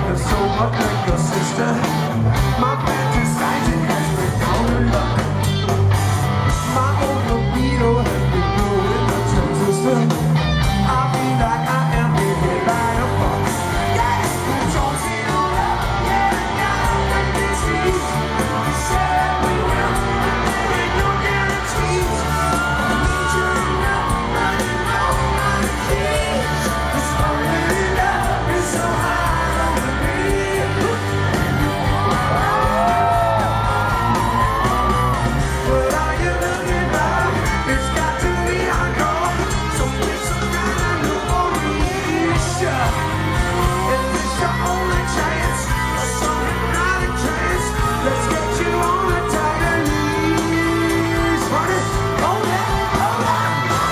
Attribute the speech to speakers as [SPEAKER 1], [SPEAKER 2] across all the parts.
[SPEAKER 1] You're so much like your sister. My fantasizing has been down in luck. My own libido has been blowing the transistor. I feel like I am being by a fuck. Yes, don't see no love. Yeah, down in the trees. Said we will, but there ain't no guarantees. I need you now, running low on the keys. This only love is so hard on the beat. What are you looking for? It's got to be hardcore. So get some kind of euphoria. If it's your only chance, or some hypnotic trance, let's get you on a tighter leash. Run it, hold it, hold it.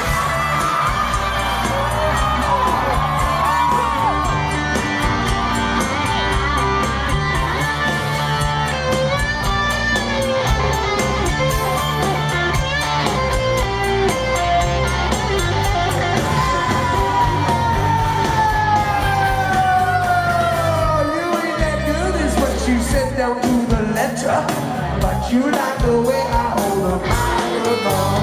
[SPEAKER 1] You ain't that good is what you said down to the letter. But you like the way I hold the microphone.